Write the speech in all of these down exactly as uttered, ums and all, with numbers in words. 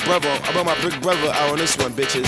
brother. I brought my big brother out on this one, bitches.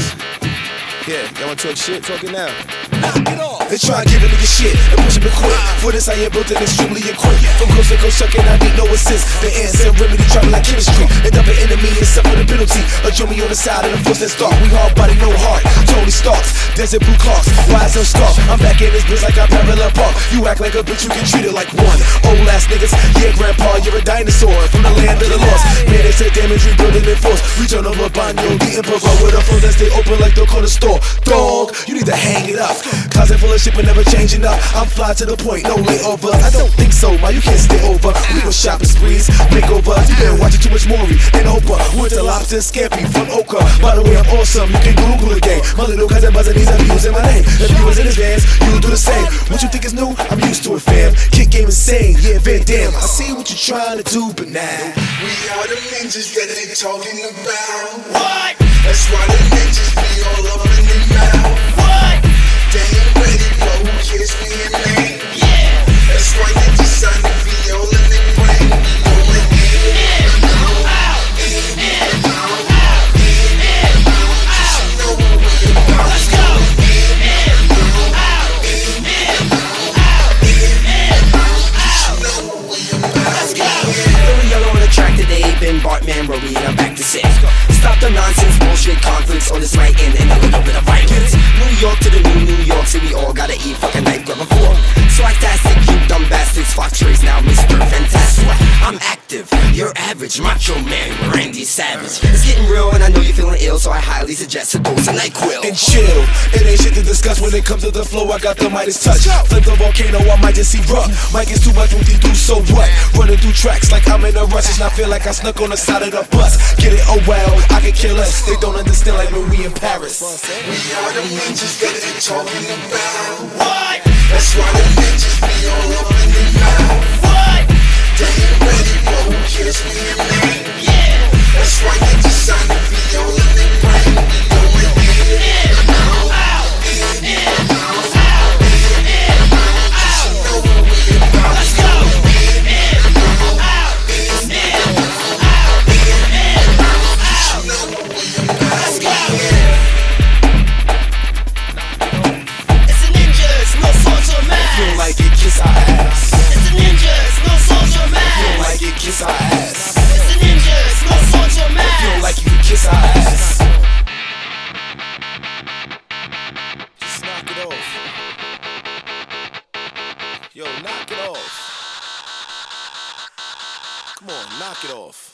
Yeah, y'all wanna talk shit? Talk it now. Knock it off. They try to give a nigga shit and push him to quit. For this I am built and extremely equipped. From coast to coast sucking, I need no assist. The ants and remedy dropping like chemistry. End up an enemy and suffer the penalty. A Joey on the side of the force that's dark. We hard body, no heart. Tony Starks, desert blue clocks, wise and scarf. I'm back in this bitch like I parallel park. You act like a bitch, you get treated like one. Old ass niggas, yeah, grandpa, you're a dinosaur from the land of the lost. Man, they say damage, rebuilding in force. We turn over Banyo, the emperor with a phone that stay open like the corner store. Dog, you need to hang it up. Closet full of shit but never changing up. I'm fly to the point, no layovers. I don't think so, ma, you can't stay over. We go shopping sprees, makeovers. You been watching too much Maury and Oprah. With the lobster and scampi from Oka. By the way, I'm awesome, you can Google again. My little cousin buzzing needs I'm using my name. If you was in his vans, you would do the same. What you think is new? I'm used to it, fam. Kick game insane, yeah, Van Dam. I see what you're trying to do, but now we are the ninjas that they talking about. What? That's why the ninjas be all up in their mouth. What? They ain't ready, but who cares we in name? Yeah. That's why they decide to be all in their brain. We going in, In, out, out, in, in, out, out, in, in, out. You know what we about. Let's go. In, In, out, out, in, in, out, out, in, in, You out. know what we about. Let's go. Very yellow on the track today, been Bartman, Rory, and I'm back to say stop the nonsense, bullshit, conflicts on this right end and a little bit of violence. New York to the new New York, so we all gotta eat fucking knife, grab a fork. Swagtastic, you dumb bastards, Fox Trace now, Mister Fantastic. I'm active, you're average, macho man, Randy Savage. It's getting real and I know you're feeling ill, so I highly suggest a dose of NyQuil. and chill. It ain't shit to discuss when it comes to the flow. I got the Midas touch. Flip the volcano, I might just erupt. Mic is too much, what they do, so what? Running through tracks like I'm in a rush. And I feel like I snuck on the side of the bus. Get it? Oh well, I can kill us. They don't understand like when we in Paris. We are the ninjas that they talking about. What? That's why the ninjas be all up in their mouth. What? They ain't ready, but who cares we in name? Yeah. That's why they decide to be all in their brain. We going in, In, out, in, in, out, out, in, out. You know what we about. Let's go. In, out, in, out, in, out. You know what we about. Let's go. It's the ninjas, no social mask. Feel like it, kiss our ass. It's the ninjas, no social Feel mask. like it, kiss our ass. It's the ninjas, no social mask. Feel like you can kiss our ass. Just knock it off. Yo, knock it off. Come on, knock it off.